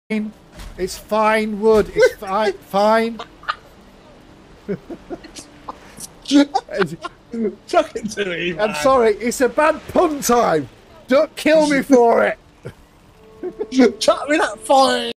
It's fine wood. It's fine. Fine. Chuck it to me, man. I'm sorry. It's a bad pun time. Don't kill me for it. Chuck me that fine.